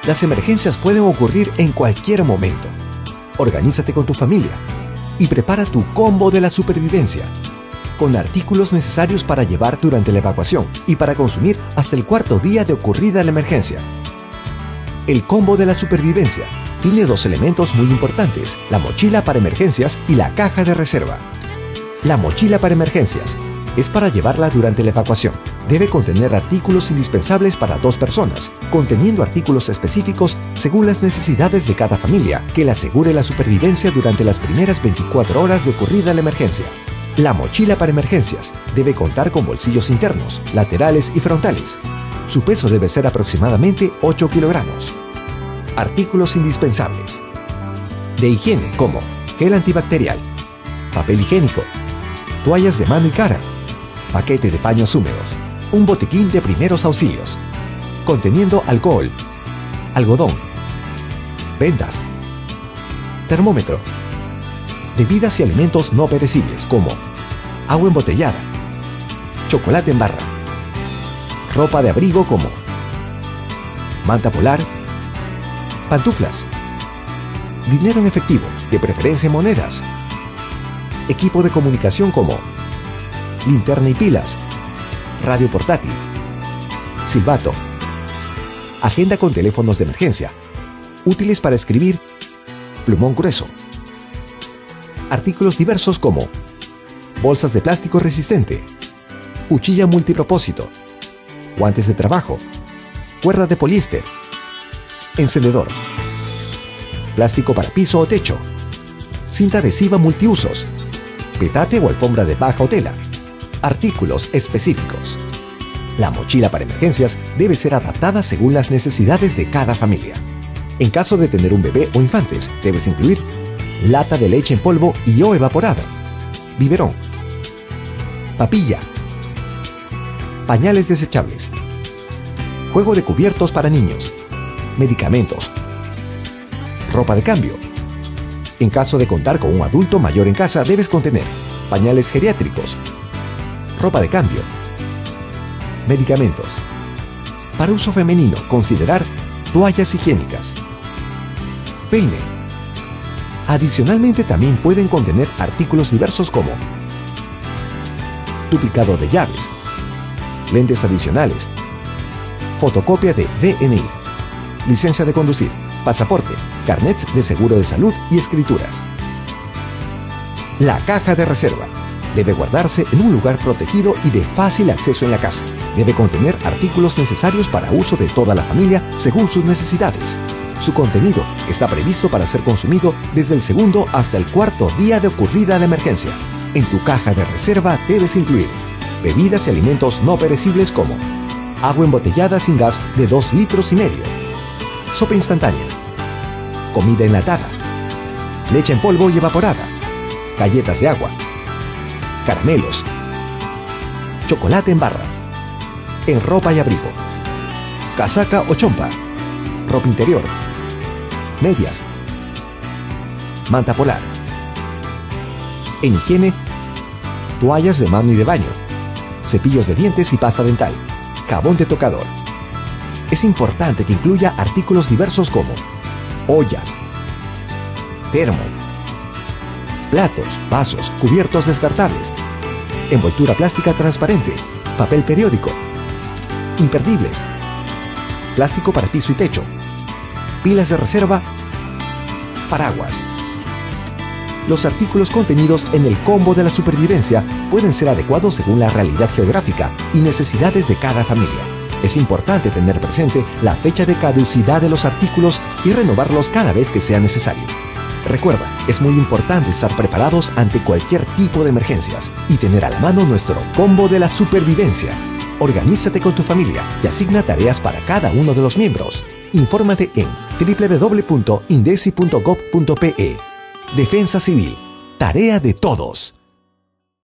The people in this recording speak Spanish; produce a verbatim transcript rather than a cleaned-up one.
Las emergencias pueden ocurrir en cualquier momento. Organízate con tu familia y prepara tu combo de la supervivencia, con artículos necesarios para llevar durante la evacuación y para consumir hasta el cuarto día de ocurrida la emergencia. El combo de la supervivencia tiene dos elementos muy importantes: la mochila para emergencias y la caja de reserva. La mochila para emergencias es para llevarla durante la evacuación. Debe contener artículos indispensables para dos personas, conteniendo artículos específicos según las necesidades de cada familia, que le asegure la supervivencia durante las primeras veinticuatro horas de ocurrida la emergencia. La mochila para emergencias debe contar con bolsillos internos, laterales y frontales. Su peso debe ser aproximadamente ocho kilogramos. Artículos indispensables de higiene como gel antibacterial, papel higiénico, toallas de mano y cara, paquete de paños húmedos, un botiquín de primeros auxilios, conteniendo alcohol, algodón, vendas, termómetro, bebidas y alimentos no perecibles como agua embotellada, chocolate en barra, ropa de abrigo como manta polar, pantuflas, dinero en efectivo, de preferencia en monedas, equipo de comunicación como linterna y pilas, radio portátil, silbato, agenda con teléfonos de emergencia, útiles para escribir, plumón grueso, artículos diversos como bolsas de plástico resistente, cuchilla multipropósito, guantes de trabajo, cuerda de poliéster, encendedor, plástico para piso o techo, cinta adhesiva multiusos, petate o alfombra de paja o tela. Artículos específicos. La mochila para emergencias debe ser adaptada según las necesidades de cada familia. En caso de tener un bebé o infantes, debes incluir lata de leche en polvo y o evaporada, biberón, papilla, pañales desechables, juego de cubiertos para niños, medicamentos, ropa de cambio. En caso de contar con un adulto mayor en casa, debes contener pañales geriátricos, ropa de cambio, medicamentos. Para uso femenino, considerar toallas higiénicas, peine. Adicionalmente, también pueden contener artículos diversos como duplicado de llaves, lentes adicionales, fotocopia de D N I, licencia de conducir, pasaporte, carnets de seguro de salud y escrituras. La caja de reserva debe guardarse en un lugar protegido y de fácil acceso en la casa. Debe contener artículos necesarios para uso de toda la familia según sus necesidades. Su contenido está previsto para ser consumido desde el segundo hasta el cuarto día de ocurrida la emergencia. En tu caja de reserva debes incluir bebidas y alimentos no perecibles como agua embotellada sin gas de dos litros y medio, sopa instantánea, comida enlatada, leche en polvo y evaporada, galletas de agua, caramelos, chocolate en barra, en ropa y abrigo, casaca o chompa, ropa interior, medias, manta polar. En higiene, toallas de mano y de baño, cepillos de dientes y pasta dental, jabón de tocador. Es importante que incluya artículos diversos como olla, termo, platos, vasos, cubiertos descartables, envoltura plástica transparente, papel periódico, imperdibles, plástico para piso y techo, pilas de reserva, paraguas. Los artículos contenidos en el combo de la supervivencia pueden ser adecuados según la realidad geográfica y necesidades de cada familia. Es importante tener presente la fecha de caducidad de los artículos y renovarlos cada vez que sea necesario. Recuerda, es muy importante estar preparados ante cualquier tipo de emergencias y tener a la mano nuestro combo de la supervivencia. Organízate con tu familia y asigna tareas para cada uno de los miembros. Infórmate en doble u doble u doble u punto indesi punto gob punto pe. Defensa Civil. Tarea de todos.